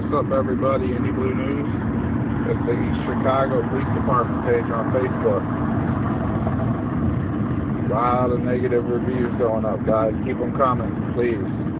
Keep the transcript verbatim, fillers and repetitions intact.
What's up, everybody? Any Blue News? It's the East Chicago Police Department page on Facebook. A lot of negative reviews going up, guys. Keep them coming, please.